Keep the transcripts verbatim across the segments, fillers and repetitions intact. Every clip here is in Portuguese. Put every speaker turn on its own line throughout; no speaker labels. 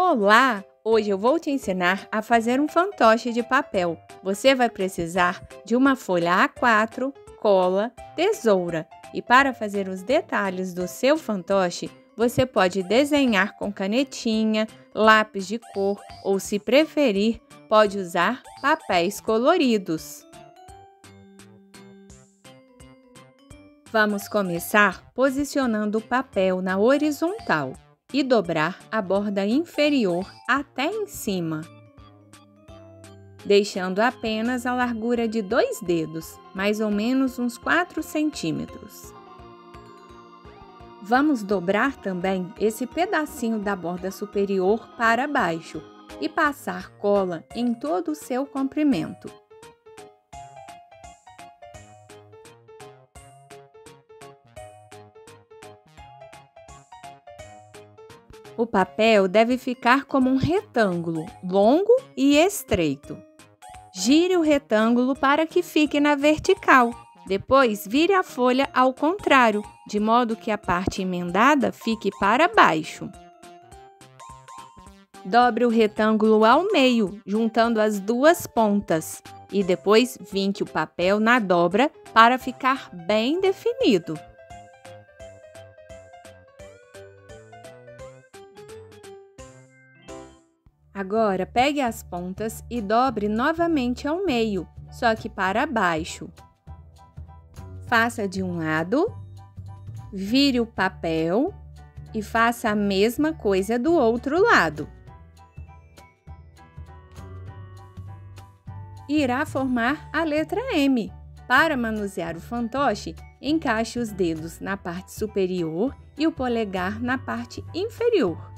Olá! Hoje eu vou te ensinar a fazer um fantoche de papel. Você vai precisar de uma folha A quatro, cola, tesoura. E para fazer os detalhes do seu fantoche, você pode desenhar com canetinha, lápis de cor ou, se preferir, pode usar papéis coloridos. Vamos começar posicionando o papel na horizontal e dobrar a borda inferior até em cima, deixando apenas a largura de dois dedos, mais ou menos uns quatro centímetros. Vamos dobrar também esse pedacinho da borda superior para baixo e passar cola em todo o seu comprimento. O papel deve ficar como um retângulo, longo e estreito. Gire o retângulo para que fique na vertical. Depois, vire a folha ao contrário, de modo que a parte emendada fique para baixo. Dobre o retângulo ao meio, juntando as duas pontas. E depois, vinque o papel na dobra para ficar bem definido. Agora, pegue as pontas e dobre novamente ao meio, só que para baixo. Faça de um lado, vire o papel e faça a mesma coisa do outro lado. Irá formar a letra M. Para manusear o fantoche, encaixe os dedos na parte superior e o polegar na parte inferior.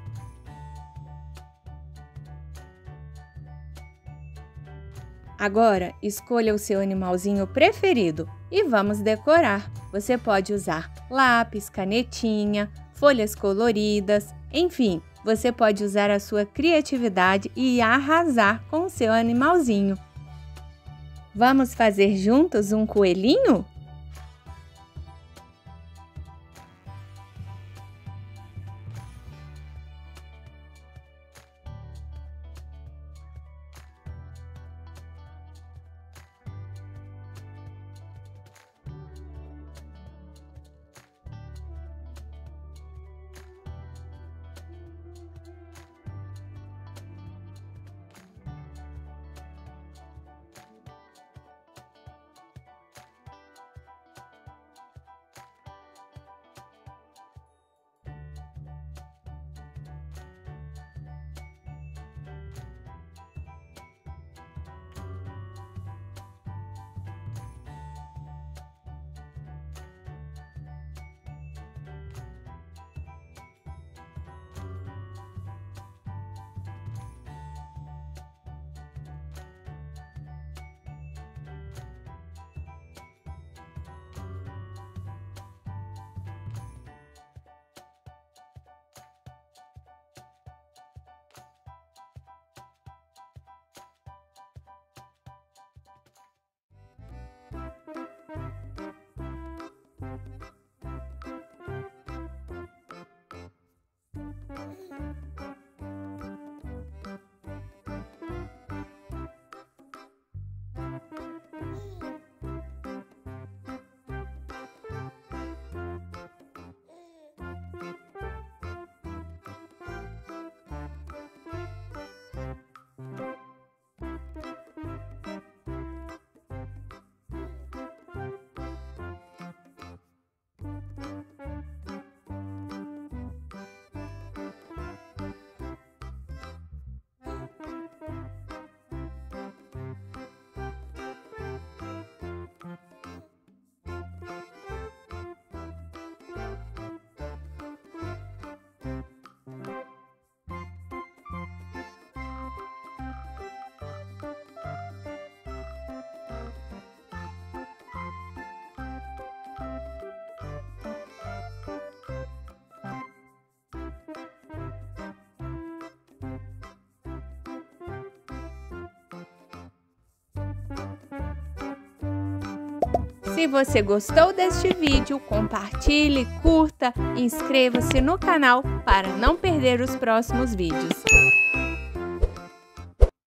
Agora, escolha o seu animalzinho preferido e vamos decorar. Você pode usar lápis, canetinha, folhas coloridas, enfim, você pode usar a sua criatividade e arrasar com o seu animalzinho. Vamos fazer juntos um coelhinho? Se você gostou deste vídeo, compartilhe, curta e inscreva-se no canal para não perder os próximos vídeos.